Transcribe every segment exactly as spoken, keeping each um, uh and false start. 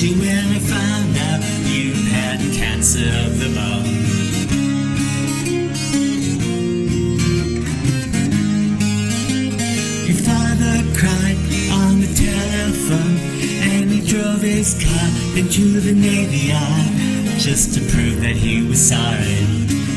you when I found out you had cancer of the bone. Your father cried on the telephone, and he drove his car into the Navy Yard just to prove that he was sorry.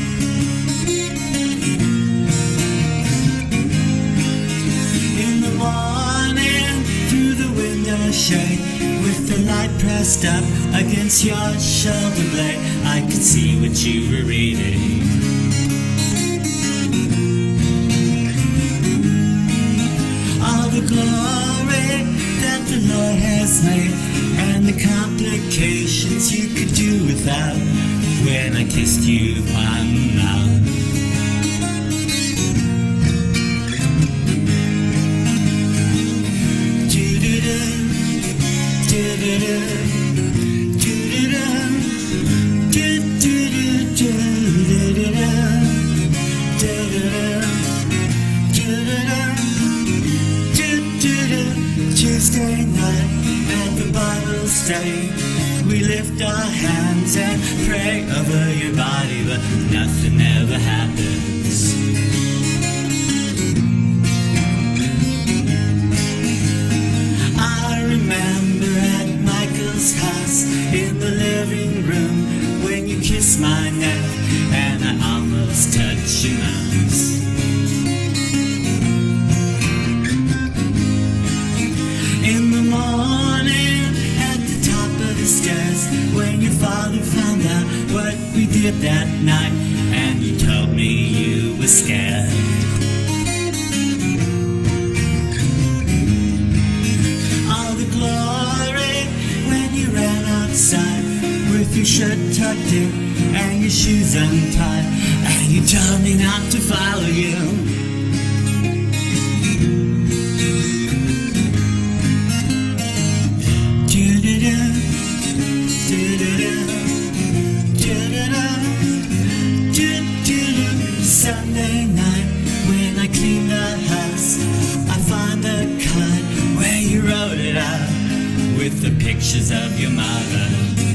In the morning, through the window shade, with the light pressed up against your shoulder blade, I could see what you were reading. All the glory that the Lord has made, and the complications you could do without, when I kissed you on the mouth. Tuesday night at the Bible study, we lift our hands and pray over your body, but nothing ever happens. I remember at Michael's house in the living room when you kissed my neck and I almost touched your mouth. In the morning, at the top of the stairs, when your father found out what we did that night, and you told me you were scared. All the glory when you ran outside with your shirt tucked in and your shoes untied, and you told me not to follow you. Sunday night, when I clean the house, I find a card where you wrote it out with the pictures of your mother.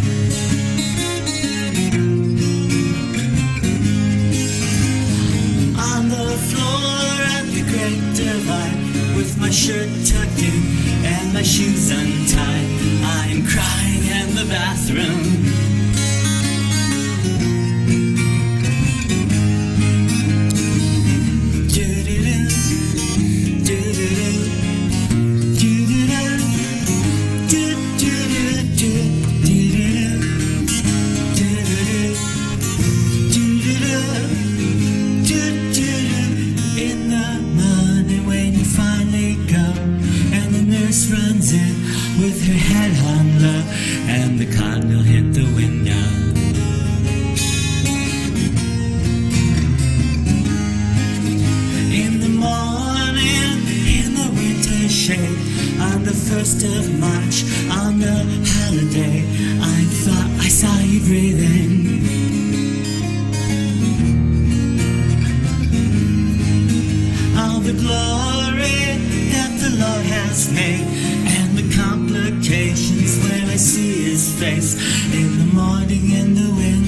On the floor at the Great Divide, with my shirt tucked in and my shoes untied, I am crying in the bathroom. Runs in with her head hung low, and the cardinal hit the window. In the morning, in the winter shade, on the first of March, on the holiday, I thought I saw you breathing. All the glory that the Lord has made, and the complications when I see his face in the morning in the wind.